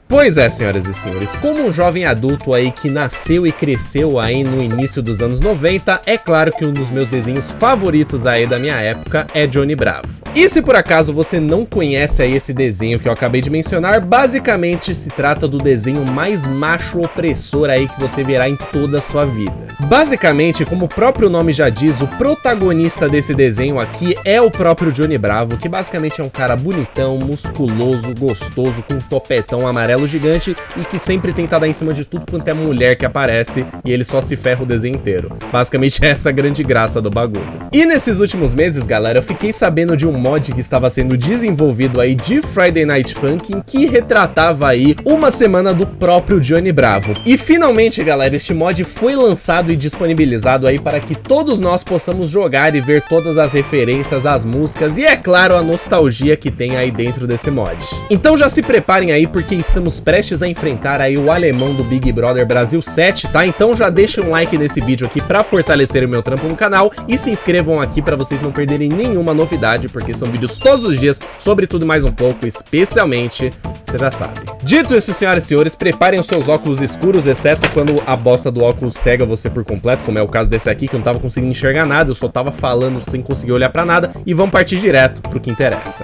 Pois é, senhoras e senhores, como um jovem adulto aí que nasceu e cresceu aí no início dos anos 90, é claro que um dos meus desenhos favoritos aí da minha época é Johnny Bravo. E se por acaso você não conhece aí esse desenho que eu acabei de mencionar, basicamente se trata do desenho mais macho opressor aí que você verá em toda a sua vida. Basicamente, como o próprio nome já diz, o protagonista desse desenho aqui é o próprio Johnny Bravo, que basicamente é um cara bonitão, musculoso, gostoso, com um topetão amarelo gigante e que sempre tenta dar em cima de tudo quanto é mulher que aparece e ele só se ferra o desenho inteiro. Basicamente é essa a grande graça do bagulho. E nesses últimos meses, galera, eu fiquei sabendo de um mod que estava sendo desenvolvido aí de Friday Night Funkin' que retratava aí uma semana do próprio Johnny Bravo. E finalmente, galera, este mod foi lançado e disponibilizado aí para que todos nós possamos jogar e ver todas as referências, as músicas e, é claro, a nostalgia que tem aí dentro desse mod. Então já se preparem aí porque estamos prestes a enfrentar aí o alemão do Big Brother Brasil 7, tá? Então já deixem um like nesse vídeo aqui pra fortalecer o meu trampo no canal e se inscrevam aqui pra vocês não perderem nenhuma novidade, porque são vídeos todos os dias sobre tudo e mais um pouco, especialmente, você já sabe. Dito isso, senhoras e senhores, preparem os seus óculos escuros, exceto quando a bosta do óculos cega você por completo, como é o caso desse aqui, que eu não tava conseguindo enxergar nada, eu só tava falando sem conseguir olhar pra nada, e vamos partir direto pro que interessa.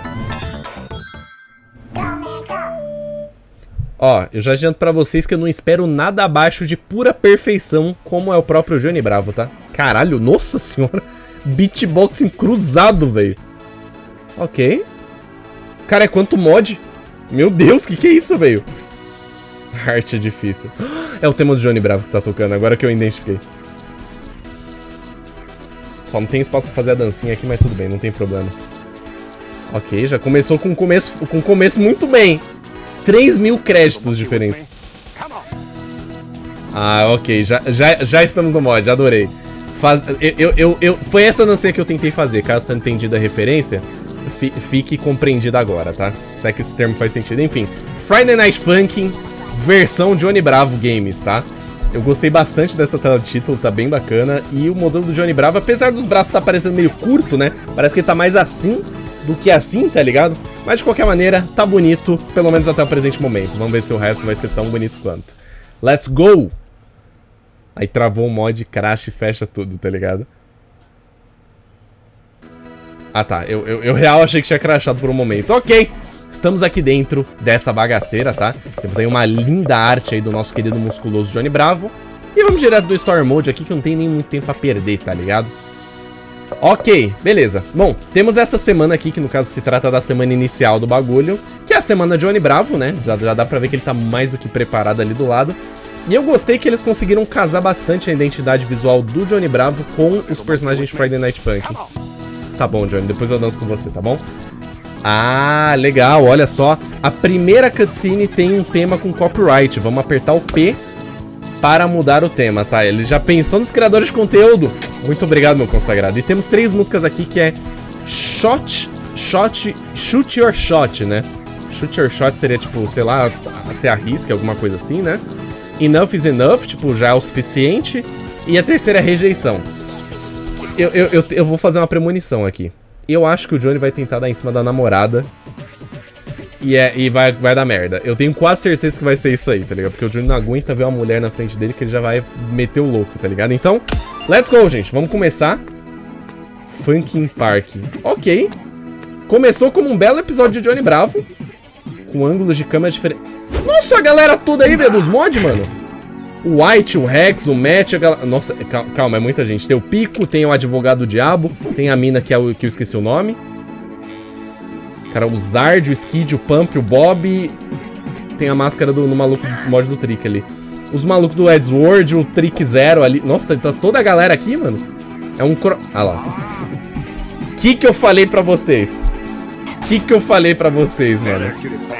Ó, eu já adianto pra vocês que eu não espero nada abaixo de pura perfeição, como é o próprio Johnny Bravo, tá? Caralho, nossa senhora, beatboxing cruzado, velho. Ok. Cara, é quanto mod? Meu Deus, que é isso, velho? Arte é difícil. É o tema do Johnny Bravo que tá tocando, agora que eu identifiquei. Só não tem espaço pra fazer a dancinha aqui, mas tudo bem, não tem problema. Ok, já começou com um começo muito bem. 3.000 créditos diferentes. Ah, ok. Já estamos no mod, adorei. Foi essa dancinha que eu tentei fazer. Caso você não tenha entendido a referência, fique compreendida agora, tá? Se é que esse termo faz sentido. Enfim, Friday Night Funkin' versão Johnny Bravo Games, tá? Eu gostei bastante dessa tela de título, tá bem bacana. E o modelo do Johnny Bravo, apesar dos braços tá parecendo meio curto, né? Parece que ele tá mais assim do que assim, tá ligado? Mas de qualquer maneira, tá bonito, pelo menos até o presente momento. Vamos ver se o resto vai ser tão bonito quanto. Let's go! Aí travou o mod, crash e fecha tudo, tá ligado? Ah tá, eu real achei que tinha crashado por um momento. Ok, estamos aqui dentro dessa bagaceira, tá? Temos aí uma linda arte aí do nosso querido musculoso Johnny Bravo. E vamos direto do Story Mode aqui, que não tem nem muito tempo pra perder, tá ligado? Ok, beleza. Bom, temos essa semana aqui, que no caso se trata da semana inicial do bagulho, que é a semana Johnny Bravo, né? Já dá pra ver que ele tá mais do que preparado ali do lado. E eu gostei que eles conseguiram casar bastante a identidade visual do Johnny Bravo com os personagens de Friday Night Funkin'. Tá bom, Johnny, depois eu danço com você, tá bom? Ah, legal, olha só. A primeira cutscene tem um tema com copyright. Vamos apertar o P para mudar o tema, tá? Ele já pensou nos criadores de conteúdo. Muito obrigado, meu consagrado. E temos 3 músicas aqui que é Shoot Your Shot, né? Shoot Your Shot seria tipo, sei lá, se arrisca, alguma coisa assim, né? Enough is enough, tipo, já é o suficiente. E a terceira é rejeição. Eu vou fazer uma premonição aqui. Eu acho que o Johnny vai tentar dar em cima da namorada. E vai dar merda. Eu tenho quase certeza que vai ser isso aí, tá ligado? Porque o Johnny não aguenta ver uma mulher na frente dele que ele já vai meter o louco, tá ligado? Então, let's go, gente. Vamos começar. Funkin' Park. Ok. Começou como um belo episódio de Johnny Bravo. Com ângulos de câmera diferentes. Nossa, a galera toda aí, velho, dos mods, mano. O White, o Rex, o Matt, a galera... Nossa, calma, é muita gente. Tem o Pico, tem o Advogado Diabo, tem a mina que eu esqueci o nome. Cara, o Zard, o Skid, o Pump, o Bob. Tem a máscara do maluco do mod do Trick ali. Os malucos do Edward, o Trick Zero ali. Nossa, tá toda a galera aqui, mano. É um Ah lá. Que eu falei pra vocês? Que eu falei pra vocês, mano?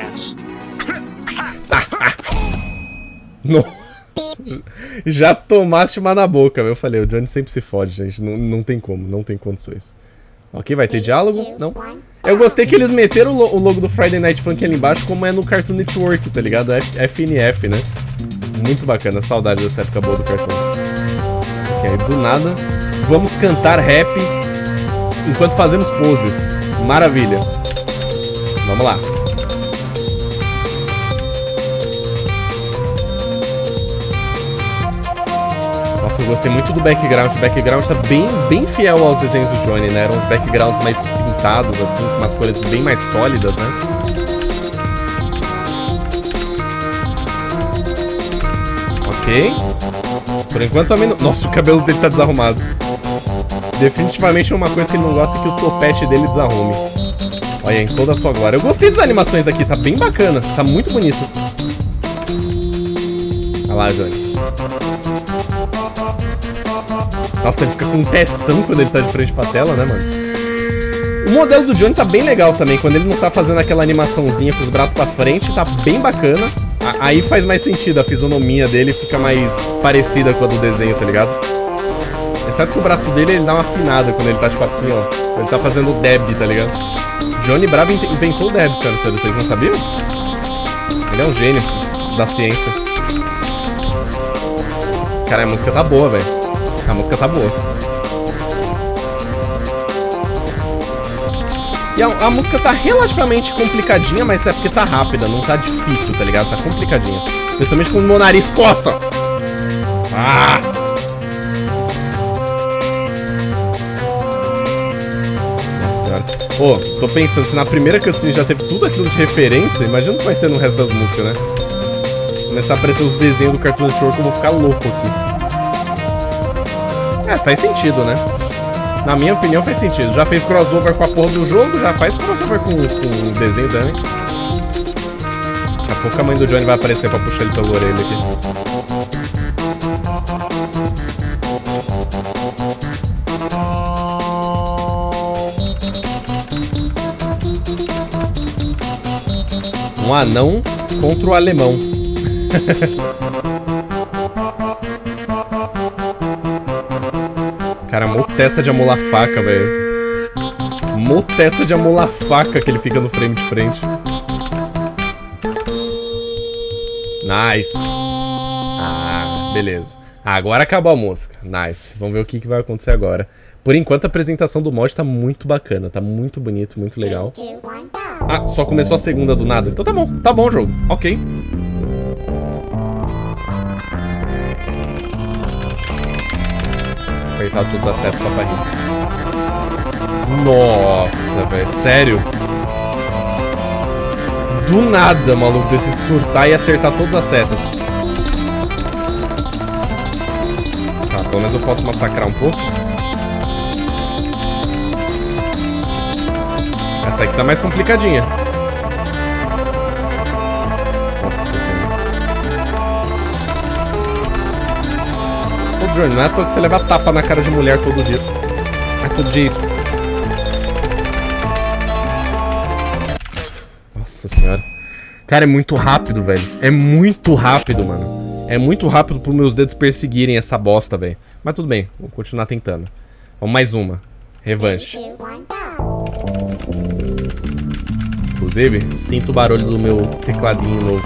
Não. Já tomaste uma na boca, eu falei. O Johnny sempre se fode, gente. Não tem como, não tem condições. Ok, vai ter diálogo? Não. Eu gostei que eles meteram o logo do Friday Night Funkin' ali embaixo, como é no Cartoon Network, tá ligado? FNF, né? Muito bacana, saudade dessa época boa do Cartoon. Ok, aí do nada, vamos cantar rap enquanto fazemos poses. Maravilha. Vamos lá. Nossa, eu gostei muito do background. O background tá bem fiel aos desenhos do Johnny, né? Eram uns backgrounds mais pintados, assim, com umas cores bem mais sólidas, né? Ok. Por enquanto também não... Nossa, o cabelo dele tá desarrumado. Definitivamente uma coisa que ele não gosta é que o topete dele desarrume. Olha, em toda a sua glória. Eu gostei das animações daqui, tá bem bacana. Tá muito bonito. Olha lá, Johnny. Nossa, ele fica com um testão quando ele tá de frente pra tela, né, mano? O modelo do Johnny tá bem legal também. Quando ele não tá fazendo aquela animaçãozinha com os braços pra frente, tá bem bacana. Aí faz mais sentido, a fisionomia dele fica mais parecida com a do desenho, tá ligado? Exceto que o braço dele, ele dá uma afinada quando ele tá, tipo assim, ó. Ele tá fazendo o dab, tá ligado? Johnny Bravo inventou o dab, senhoras e senhores. Vocês não sabiam? Ele é um gênio da ciência. Cara, a música tá boa, velho. A música tá boa. E a música tá relativamente complicadinha, mas é porque tá rápida, não tá difícil, tá ligado? Tá complicadinha. Principalmente quando o meu nariz coça. Ah! Nossa senhora. Pô, tô pensando, se na primeira cutscene já teve tudo aquilo de referência, imagina o que vai ter no resto das músicas, né? Começar a aparecer os desenhos do Cartoon Network, eu vou ficar louco aqui. É, faz sentido, né? Na minha opinião, faz sentido. Já fez crossover com a porra do jogo, já faz crossover com o desenho também. Daqui a pouco a mãe do Johnny vai aparecer pra puxar ele pela orelha aqui. Um anão contra o alemão. Cara, mó testa de amolar faca, velho. Mó testa de amolar faca que ele fica no frame de frente. Nice. Ah, beleza. Agora acabou a música. Nice. Vamos ver o que vai acontecer agora. Por enquanto a apresentação do mod tá muito bacana. Tá muito bonito, muito legal. Ah, só começou a segunda do nada. Então tá bom o jogo. Ok. Apertar todas as setas só pra rir. Nossa, velho. Sério? Do nada, maluco, decide surtar e acertar todas as setas. Tá, pelo menos eu posso massacrar um pouco. Essa aqui tá mais complicadinha. Nossa senhora. Ô, Johnny, não é à toa que você leva tapa na cara de mulher todo dia. Ah, todo dia isso. Nossa senhora. Cara, é muito rápido, velho. É muito rápido, mano. É muito rápido pros meus dedos perseguirem essa bosta, velho. Mas tudo bem, vou continuar tentando. Vamos mais uma. Revanche. Inclusive, sinto o barulho do meu tecladinho novo.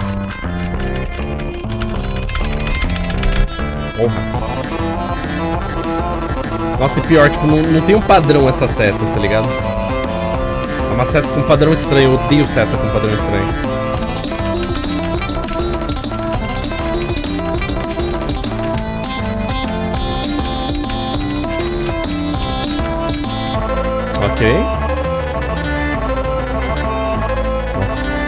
Porra. Nossa, e pior, tipo, não tem um padrão essas setas, tá ligado? É uma seta com padrão estranho. Eu odeio seta com padrão estranho. Ok. Nossa.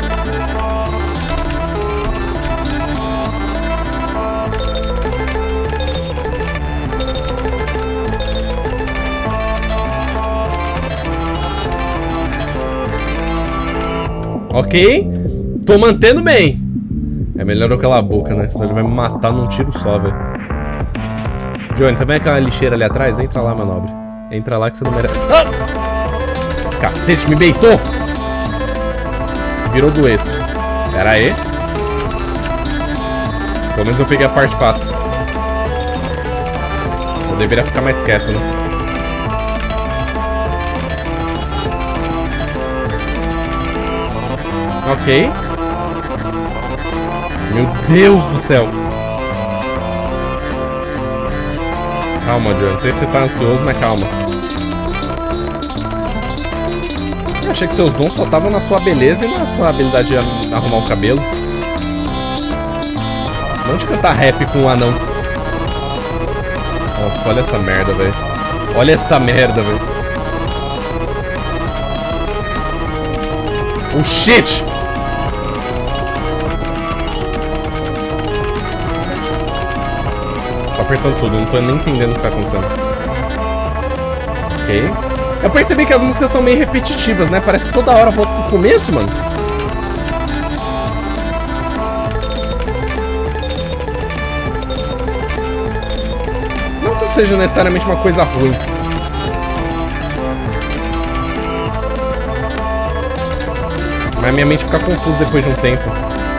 Ok. Tô mantendo bem. É melhor eu calar a boca, né? Senão ele vai me matar num tiro só, velho. Johnny, tá vendo aquela lixeira ali atrás? Entra lá, meu nobre. Entra lá que você não merece. Ah! Cacete, me beitou! Virou dueto. Pera aí. Pelo menos eu peguei a parte fácil. Eu deveria ficar mais quieto, né? Ok. Meu Deus do céu. Calma, Johnny. Não sei se você tá ansioso, mas calma. Eu achei que seus dons só estavam na sua beleza e na sua habilidade de arrumar o cabelo. Não de cantar rap com um anão. Nossa, olha essa merda, velho. Olha essa merda, velho. Oh, shit! Tô apertando tudo, não tô nem entendendo o que tá acontecendo. Ok. Eu percebi que as músicas são meio repetitivas, né? Parece que toda hora volta pro começo, mano. Não que seja necessariamente uma coisa ruim. Mas minha mente fica confusa depois de um tempo.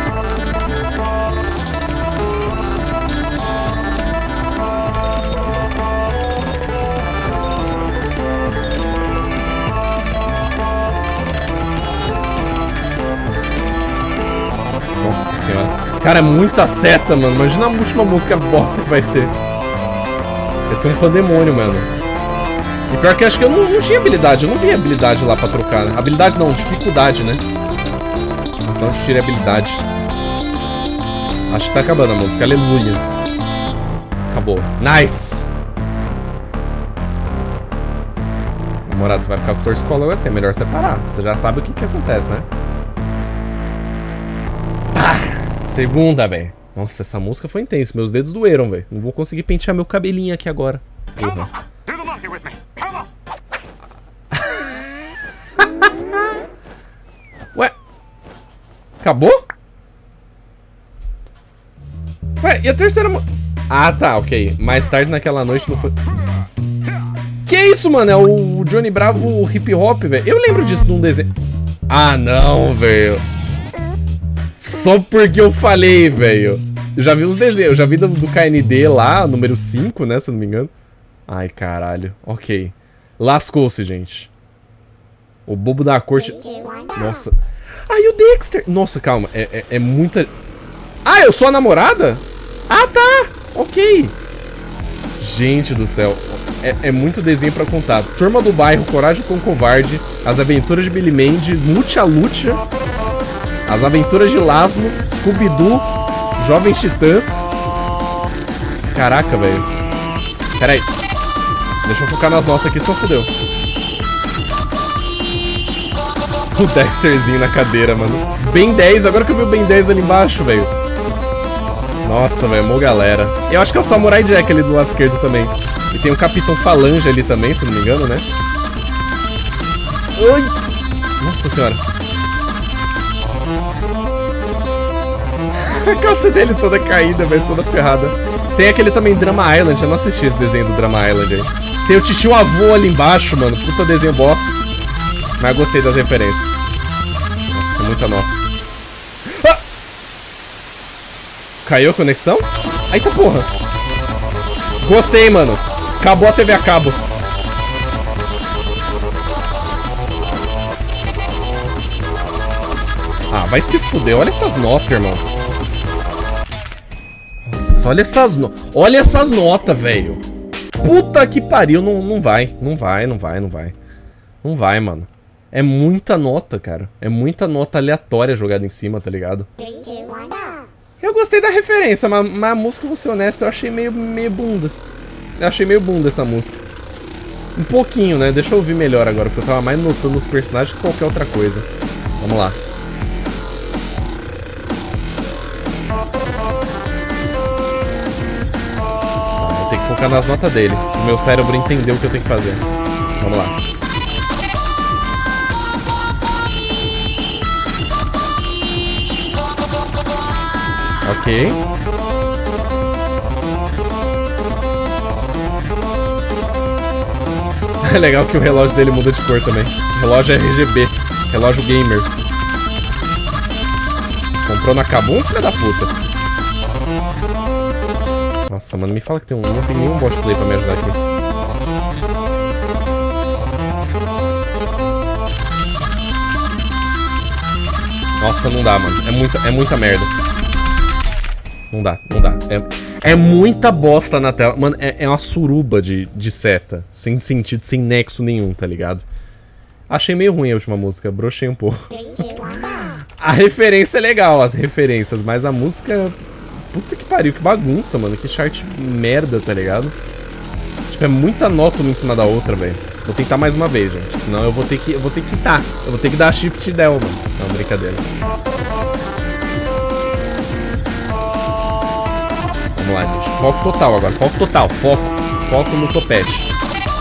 Nossa senhora. Cara, é muita seta, mano. Imagina a última música bosta que vai ser. Vai ser um pandemônio, mano. E pior que acho que eu não tinha habilidade. Eu não vi habilidade lá pra trocar, né? Habilidade não, dificuldade, né? Senão eu tirei habilidade. Acho que tá acabando a música. Aleluia. Acabou. Nice! Namorado, você vai ficar com torcicolo assim. É melhor separar. Você já sabe o que acontece, né? Segunda, velho. Nossa, essa música foi intensa. Meus dedos doeram, velho. Não vou conseguir pentear meu cabelinho aqui agora. Ué? Acabou? Ué, e a terceira... Ah, tá, ok. Mais tarde naquela noite não foi... Que isso, mano? É o Johnny Bravo hip hop, velho. Eu lembro disso de um desenho. Ah, não, velho. Só porque eu falei, velho. Eu já vi uns desenhos. Eu já vi do KND lá, número 5, né? Se eu não me engano. Ai, caralho. Ok. Lascou-se, gente. O bobo da corte... Nossa. Ai, o Dexter. Nossa, calma. É muita... Ah, eu sou a namorada? Ah, tá. Ok. Gente do céu. É muito desenho pra contar. Turma do Bairro, Coragem com o Covarde, As Aventuras de Billy Mandy, Lucha Lucha, As Aventuras de Laszlo, Scooby-Doo, Jovens Titãs. Caraca, velho. Pera aí. Deixa eu focar nas notas aqui, senão fodeu. O Dexterzinho na cadeira, mano. Ben 10, agora que eu vi o Ben 10 ali embaixo, velho. Nossa, velho, mó galera. Eu acho que é o Samurai Jack ali do lado esquerdo também. E tem o Capitão Falange ali também, se não me engano, né? Oi! Nossa senhora. A calça dele toda caída, velho, toda ferrada. Tem aquele também, Drama Island. Eu não assisti esse desenho do Drama Island aí. Tem o Titio Avô ali embaixo, mano. Puta desenho bosta. Mas gostei das referências. Nossa, é muita nota. Ah! Caiu a conexão? Eita porra. Gostei, mano. Acabou a TV a cabo. Ah, vai se fuder. Olha essas notas, irmão. Nossa, olha essas notas. Olha essas notas, velho. Puta que pariu. Não vai. Não vai, não vai, não vai. Não vai, mano. É muita nota, cara. É muita nota aleatória jogada em cima, tá ligado? Eu gostei da referência, mas a música, vou ser honesto, eu achei meio bunda. Eu achei meio bunda essa música. Um pouquinho, né? Deixa eu ouvir melhor agora, porque eu tava mais notando os personagens que qualquer outra coisa. Vamos lá. Eu tenho que focar nas notas dele. O meu cérebro entendeu o que eu tenho que fazer. Vamos lá. Ok. É legal que o relógio dele muda de cor também. O relógio é RGB. Relógio gamer. Comprou na Kabum, filha da puta. Nossa, mano, me fala que não tem nenhum bot play pra me ajudar aqui. Nossa, não dá, mano. É muita merda. Não dá, não dá. É muita bosta na tela. Mano, é uma suruba de seta. Sem sentido, sem nexo nenhum, tá ligado? Achei meio ruim a última música. Brochei um pouco. A referência é legal, as referências. Mas a música... Puta que pariu, que bagunça, mano. Que chart merda, tá ligado? Tipo, é muita nota uma em cima da outra, velho. Vou tentar mais uma vez, gente. Senão eu vou ter que quitar. Eu vou ter que dar shift del, mano. Não, brincadeira. Vamos lá, gente. Foco total agora. Foco total. Foco no topete.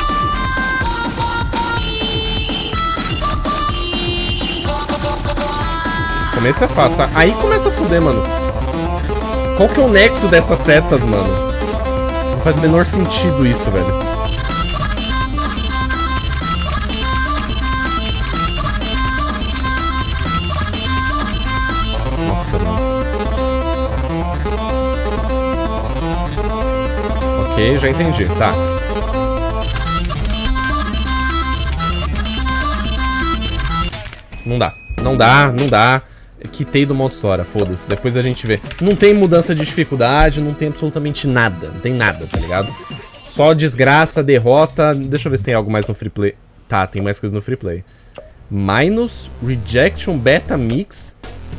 Começo é fácil. Aí começa a fuder, mano. Qual que é o nexo dessas setas, mano? Não faz o menor sentido isso, velho. Nossa, mano. Ok, já entendi. Tá. Não dá. Não dá, não dá. Quitei do modo história, foda-se. Depois a gente vê. Não tem mudança de dificuldade, não tem absolutamente nada. Não tem nada, tá ligado? Só desgraça, derrota. Deixa eu ver se tem algo mais no free play. Tá, tem mais coisa no free play. Minus, Rejection, Beta Mix.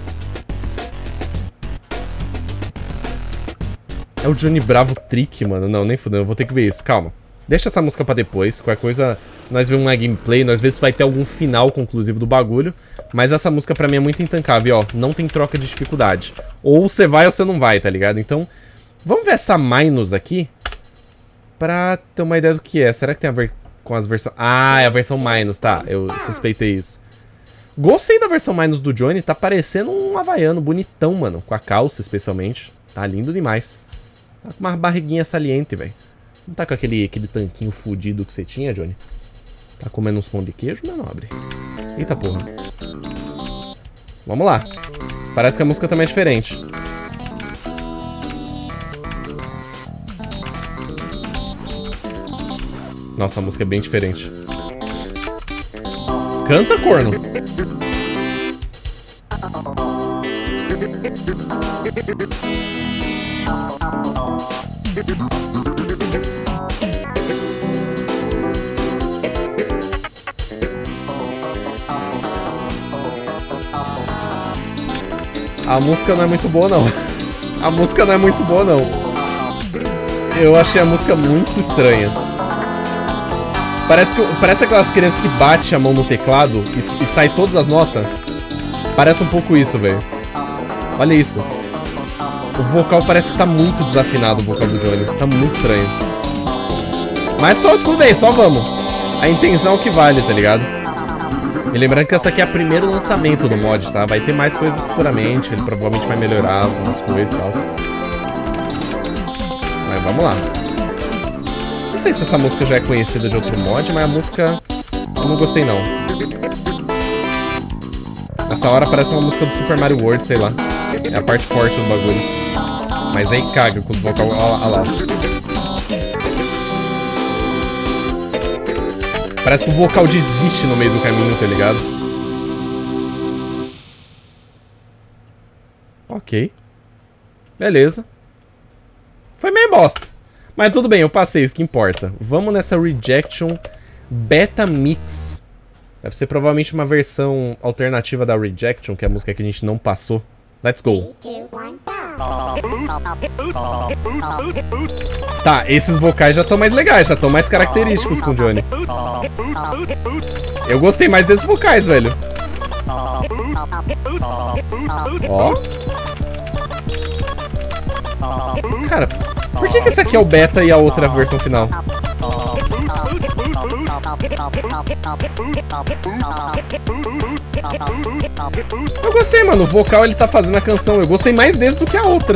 É o Johnny Bravo Trick, mano. Não, nem fudendo, eu vou ter que ver isso. Calma. Deixa essa música pra depois. Qualquer coisa, nós vemos uma gameplay, nós vemos se vai ter algum final conclusivo do bagulho. Mas essa música pra mim é muito intancável, ó. Não tem troca de dificuldade. Ou você vai ou você não vai, tá ligado? Então, vamos ver essa Minus aqui. Pra ter uma ideia do que é. Será que tem a ver com as versões... Ah, é a versão Minus, tá. Eu suspeitei isso. Gostei da versão Minus do Johnny. Tá parecendo um havaiano bonitão, mano. Com a calça, especialmente. Tá lindo demais. Tá com uma barriguinha saliente, velho. Não tá com aquele tanquinho fudido que você tinha, Johnny? Tá comendo uns pão de queijo, meu nobre? Eita porra. Vamos lá. Parece que a música também é diferente. Nossa, a música é bem diferente. Canta, corno. A música não é muito boa, não. A música não é muito boa, não. Eu achei a música muito estranha. Parece aquelas crianças que batem a mão no teclado e sai todas as notas. Parece um pouco isso, velho. Olha isso. O vocal parece que tá muito desafinado, o vocal do Johnny. Tá muito estranho. Mas só, tudo bem, só vamos. A intenção é o que vale, tá ligado? E lembrando que essa aqui é o primeiro lançamento do mod, tá? Vai ter mais coisa futuramente, ele provavelmente vai melhorar algumas coisas e tal. Mas vamos lá. Não sei se essa música já é conhecida de outro mod, mas a música eu não gostei não. Essa hora parece uma música do Super Mario World, sei lá. É a parte forte do bagulho. Mas aí caga com o vocal. Olha lá. Parece que o vocal desiste no meio do caminho, tá ligado? Ok. Beleza. Foi meio bosta. Mas tudo bem, eu passei, isso que importa. Vamos nessa Rejection Beta Mix. Deve ser provavelmente uma versão alternativa da Rejection, que é a música que a gente não passou. Let's go. 3, 2, 1, tá, esses vocais já estão mais legais, já estão mais característicos com o Johnny. Eu gostei mais desses vocais, velho. Ó. Cara, por que esse aqui é o beta e a outra é a versão final? Eu gostei, mano. O vocal ele tá fazendo a canção. Eu gostei mais desse do que a outra.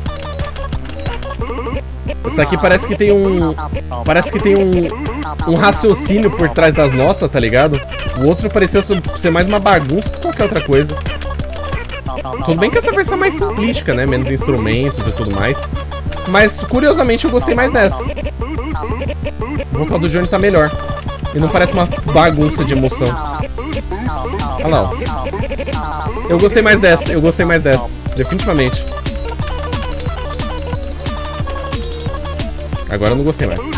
Essa aqui parece que tem um... Parece que tem um raciocínio por trás das notas, tá ligado? O outro parecia ser mais uma bagunça que qualquer outra coisa. Tudo bem que essa versão é mais simplística, né? Menos instrumentos e tudo mais. Mas, curiosamente, eu gostei mais dessa. O vocal do Johnny tá melhor. E não parece uma bagunça de emoção. Olha lá, ó. Eu gostei mais dessa, definitivamente. Agora eu não gostei mais.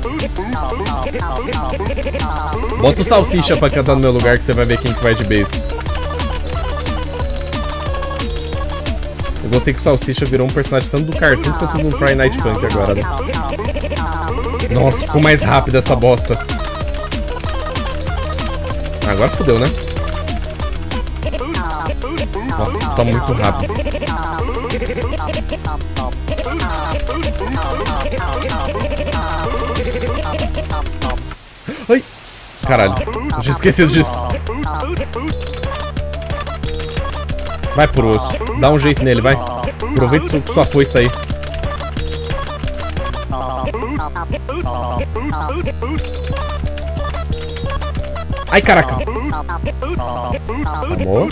Bota o Salsicha pra cantar no meu lugar que você vai ver quem que vai de bass. Eu gostei que o Salsicha virou um personagem tanto do cartoon quanto do Friday Night Funk agora, né? Nossa, ficou mais rápido essa bosta. Agora fodeu, né? Nossa, tá muito rápido. Ai! Caralho, eu tinha esquecido disso. Vai pro osso. Dá um jeito nele, vai. Aproveita que sua foice tá aí. Ai, caraca. Amor.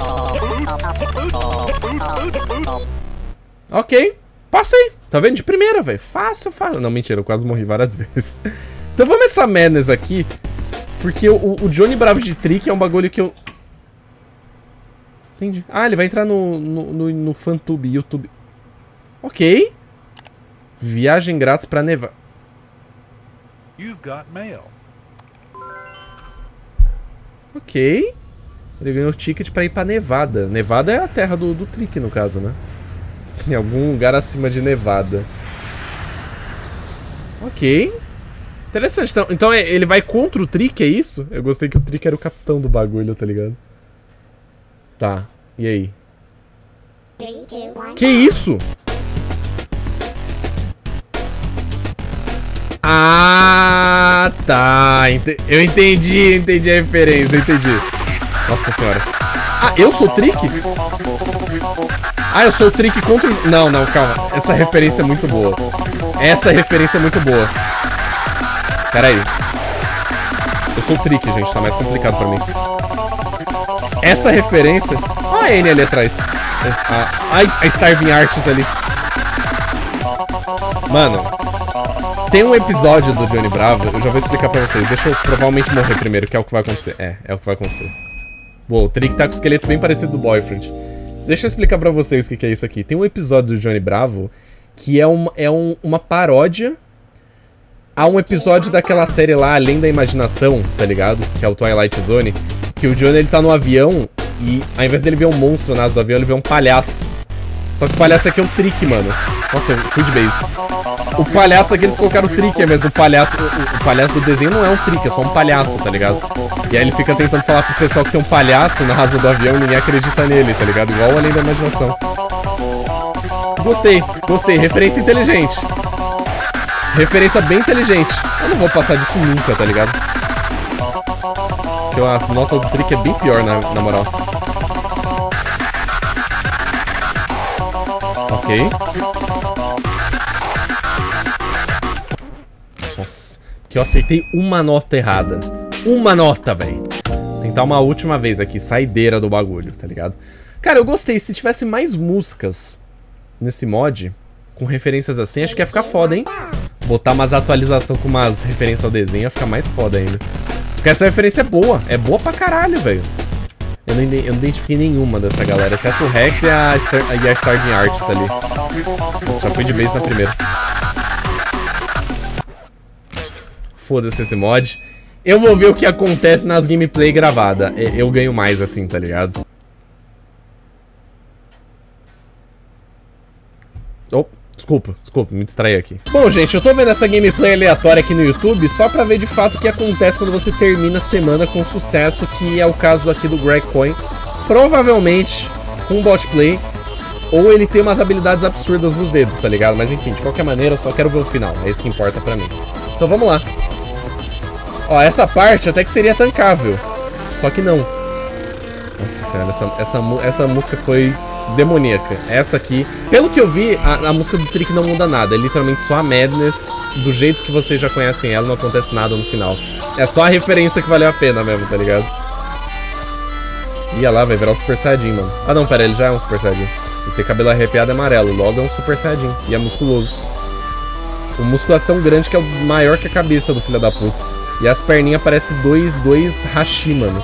Ok. Passei. Tá vendo? De primeira, velho. Fácil, fácil. Não, mentira. Eu quase morri várias vezes. Então vamos essa madness aqui. Porque o Johnny Bravo de Trick é um bagulho que eu... Entendi. Ah, ele vai entrar no Fantube, YouTube. Ok. Viagem grátis pra Nevada. You got mail. Ok. Ele ganhou ticket pra ir pra Nevada. Nevada é a terra do Trick, no caso, né? Em algum lugar acima de Nevada. Ok. Interessante. Então ele vai contra o Trick, é isso? Eu gostei que o Trick era o capitão do bagulho, tá ligado? Tá. E aí? 3, 2, 1, Que isso? Ah, tá. Eu entendi a referência, eu entendi. Nossa senhora. Ah, eu sou o Trick? Ah, eu sou o Trick contra... Não, não, calma. Essa referência é muito boa. Essa referência é muito boa. Pera aí. Eu sou o Trick, gente. Tá mais complicado pra mim. Essa referência... Olha a N ali atrás. A Starving Arts ali. Mano... Tem um episódio do Johnny Bravo, eu já vou explicar pra vocês. Deixa eu provavelmente morrer primeiro, que é o que vai acontecer. É o que vai acontecer. Boa, o Trick tá com o esqueleto bem parecido do Boyfriend. Deixa eu explicar pra vocês o que é isso aqui. Tem um episódio do Johnny Bravo que é uma paródia a um episódio daquela série lá, Além da Imaginação, tá ligado? Que é o Twilight Zone. Que o Johnny, ele tá no avião e ao invés dele ver um monstro na asa do avião, ele vê um palhaço. Só que o palhaço aqui é o Trick, mano. Nossa, eu fui de base. O palhaço aqui, eles colocaram o Trick, mas o palhaço do desenho não é um Trick, é só um palhaço, tá ligado? E aí ele fica tentando falar pro pessoal que tem um palhaço na asa do avião e ninguém acredita nele, tá ligado? Igual Além da Imaginação. Gostei. Referência inteligente. Referência bem inteligente. Eu não vou passar disso nunca, tá ligado? Porque a nota do Trick é bem pior, na moral. Ok. Nossa, que eu acertei uma nota errada. Uma nota, velho. Tentar uma última vez aqui, saideira do bagulho, tá ligado? Cara, eu gostei. Se tivesse mais músicas nesse mod, com referências assim, acho que ia ficar foda, hein? Botar umas atualizações com umas referências ao desenho ia ficar mais foda ainda. Porque essa referência é boa pra caralho, velho. Eu não identifiquei nenhuma dessa galera, exceto o Rex e a Starving Arts ali. Nossa, já fui de base na primeira. Foda-se esse mod. Eu vou ver o que acontece nas gameplay gravadas. Eu ganho mais assim, tá ligado? Oh, desculpa, me distraí aqui. Bom, gente, eu tô vendo essa gameplay aleatória aqui no YouTube só pra ver de fato o que acontece quando você termina a semana com sucesso, que é o caso aqui do Greg Coin. Provavelmente com bot play, ou ele tem umas habilidades absurdas nos dedos, tá ligado? Mas enfim, de qualquer maneira, eu só quero ver o final, é isso que importa pra mim. Então vamos lá. Ó, essa parte até que seria tancável, só que não. Nossa senhora, essa música foi demoníaca. Essa aqui, pelo que eu vi, a música do Trick não muda nada. É literalmente só a madness, do jeito que vocês já conhecem ela, não acontece nada no final. É só a referência que valeu a pena mesmo, tá ligado? Ia lá, vai virar um Super Saiyajin, mano. Ah não, pera, ele já é um Super Saiyajin. Ele tem cabelo arrepiado amarelo, logo é um Super Saiyajin. E é musculoso. O músculo é tão grande que é maior que a cabeça do filho da puta. E as perninhas parecem dois hashi, mano.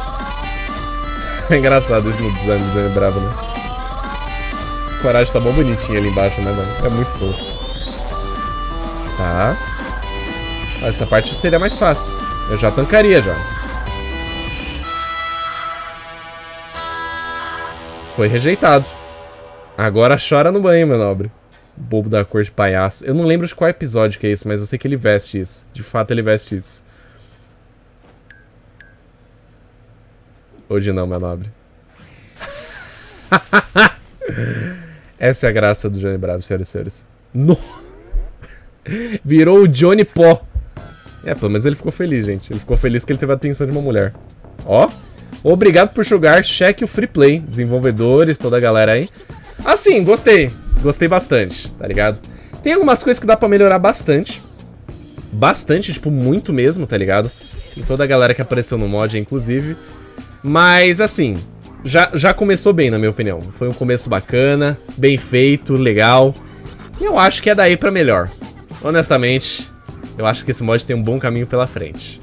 É engraçado isso no design bravo, né? O Coragem tá bom bonitinho ali embaixo, né, mano? É muito fofo. Tá. Essa parte seria mais fácil. Eu já tancaria, já. Foi rejeitado. Agora chora no banho, meu nobre. Bobo da cor de palhaço. Eu não lembro de qual episódio que é isso, mas eu sei que ele veste isso. De fato, ele veste isso. Hoje não, meu nobre. Essa é a graça do Johnny Bravo, senhoras e senhores. No... Virou o Johnny Pó. É, pelo menos ele ficou feliz, gente. Ele ficou feliz que ele teve a atenção de uma mulher. Ó. Obrigado por jogar. Cheque o free play. Desenvolvedores, toda a galera aí. Assim, gostei. Gostei bastante, tá ligado? Tem algumas coisas que dá pra melhorar bastante. Bastante, tipo, muito mesmo, tá ligado? Tem toda a galera que apareceu no mod, inclusive. Mas, assim, já começou bem, na minha opinião. Foi um começo bacana, bem feito, legal. E eu acho que é daí pra melhor. Honestamente, eu acho que esse mod tem um bom caminho pela frente.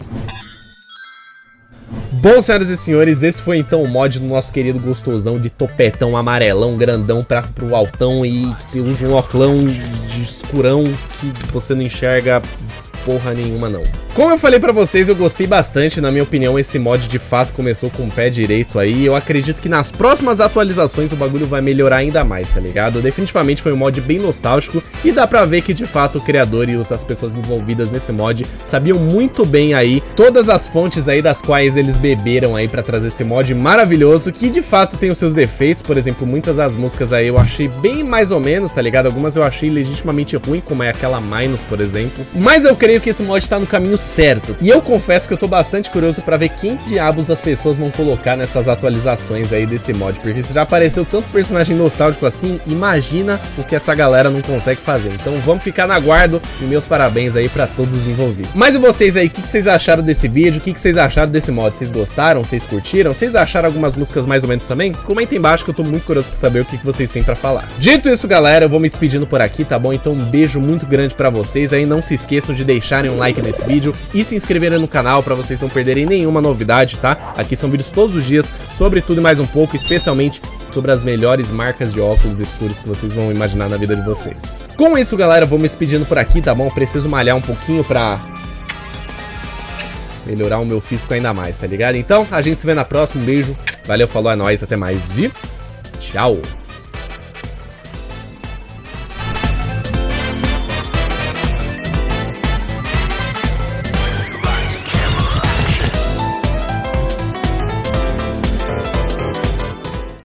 Bom, senhoras e senhores, esse foi então o mod do nosso querido gostosão de topetão amarelão, grandão pro altão e que usa um oclão de escurão que você não enxerga porra nenhuma não. Como eu falei pra vocês, eu gostei bastante, na minha opinião esse mod de fato começou com o pé direito aí. Eu acredito que nas próximas atualizações o bagulho vai melhorar ainda mais, tá ligado? Definitivamente foi um mod bem nostálgico e dá pra ver que de fato o criador e as pessoas envolvidas nesse mod sabiam muito bem aí todas as fontes aí das quais eles beberam aí pra trazer esse mod maravilhoso, que de fato tem os seus defeitos. Por exemplo, muitas das músicas aí eu achei bem mais ou menos, tá ligado? Algumas eu achei legitimamente ruim, como é aquela Minus, por exemplo. Mas eu creio que esse mod tá no caminho certo. E eu confesso que eu tô bastante curioso pra ver quem diabos as pessoas vão colocar nessas atualizações aí desse mod, porque se já apareceu tanto personagem nostálgico assim, imagina o que essa galera não consegue fazer. Então vamos ficar na guarda e meus parabéns aí pra todos os envolvidos. Mas e vocês aí, o que vocês acharam desse vídeo? O que vocês acharam desse mod? Vocês gostaram? Vocês curtiram? Vocês acharam algumas músicas mais ou menos também? Comenta aí embaixo que eu tô muito curioso pra saber o que vocês têm pra falar. Dito isso, galera, eu vou me despedindo por aqui, tá bom? Então um beijo muito grande pra vocês aí. Não se esqueçam de deixarem um like nesse vídeo e se inscreverem no canal pra vocês não perderem nenhuma novidade, tá? Aqui são vídeos todos os dias sobre tudo e mais um pouco, especialmente sobre as melhores marcas de óculos escuros que vocês vão imaginar na vida de vocês. Com isso, galera, eu vou me despedindo por aqui, tá bom? Preciso malhar um pouquinho pra melhorar o meu físico ainda mais, tá ligado? Então, a gente se vê na próxima. Um beijo, valeu, falou, é nóis, até mais e tchau!